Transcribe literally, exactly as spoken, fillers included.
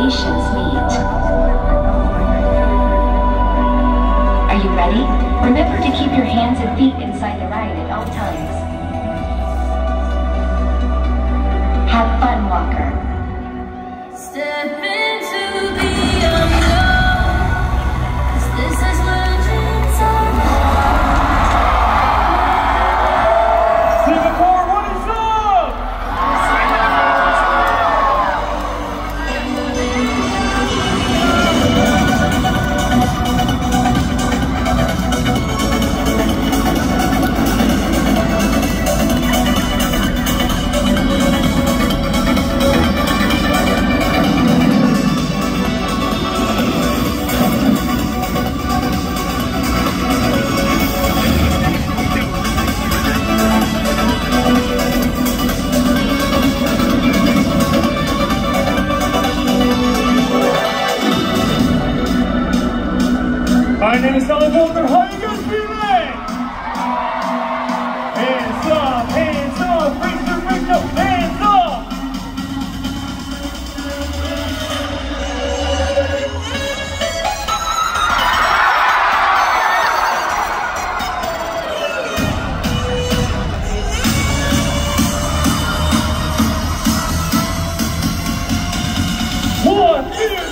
patients meet. Are you ready? Remember to keep your hands and feet inside the ride at all times. Have fun, Walker. Step into the unknown, 'cause this is legends Singapore, what is up? My name is Sully Walker. How you guys feeling? Hands up, hands up, raise your raise your hands up. One, two,